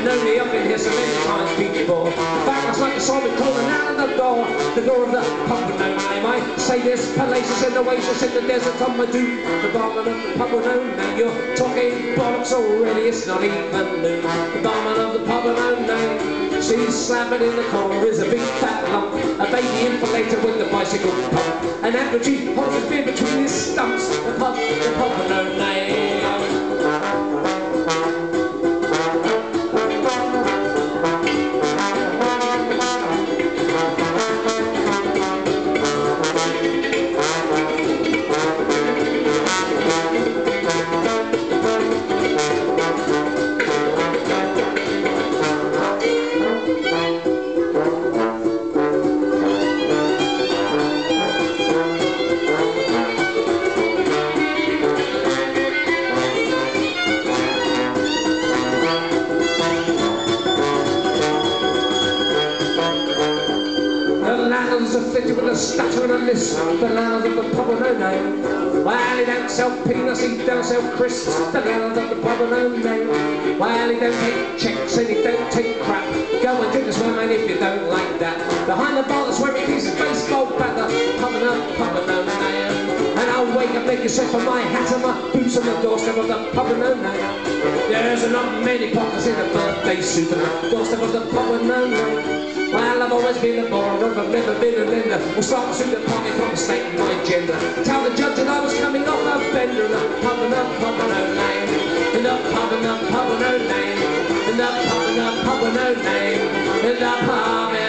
only I've been here so many times before. Back last night I saw me calling out of the door of the pub with no name. I say this places in the oasis in the desert on my do. The barman of the pub with no name. You're talking bollocks already, it's not even noon. The barman of the pub with no name. She's slamming in the corner is a big fat lump, a baby inflator with the bicycle pump. An average holds his beer between his stumps. The pub with no name. Afflicted with a stutter and a lisp, the landlord of the pub with no name. Well, he don't sell peanuts, he don't sell crisps, the landlord of the pub with no name. Well, he don't take checks and he don't take crap. Go and drink this one, man, if you don't like that. Behind the bar that's where he keeps his baseball bat, the pub with no name. And I'll wake up, make yourself for my hat and my boots on the doorstep of the pub with no name. There's not many pockets in a birthday suit and the doorstep of the pub with no name. Well, I've always been a borrower, I've never been a lender. We'll start soon to party from a state of my gender. Tell the judge that I was coming off a bender. And the pub with no name. And the pub with no name. And the pub with no name. And the pub